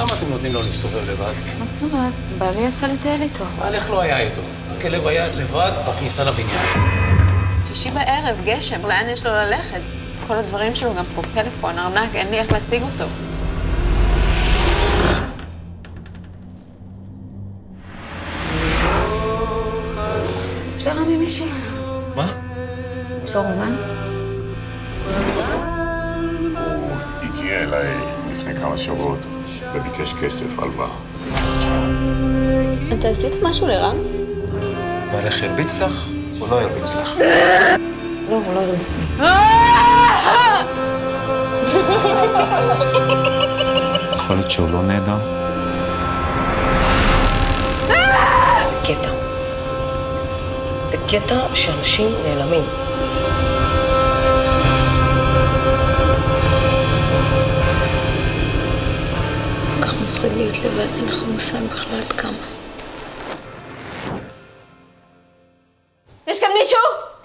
למה אתם נותנים לו להסתובב לבד? מה זאת אומרת? בעלי יצא לטייל איתו. בעלך לא היה איתו. הכלב היה לבד בכניסה לבניין. שישי בערב, גשם, לאן יש לו ללכת? כל הדברים שלו, גם פה פלאפון, ארנק, אין לי איך להשיג אותו. יש לרמי מישהי. מה? יש לו רומן? הוא הגיע אליי לפני כמה שבועות וביקש כסף הלוואה. אתה עשית משהו לרם? בעלך הרביץ לך או לא הרביץ לך? לא, הוא לא הרביץ לי. יכול להיות שהוא לא נהדר? זה קטע. זה קטע שאנשים נעלמים. כל כך מפחיד להיות לבד, אין לך מושג בכלל עד כמה. יש כאן מישהו?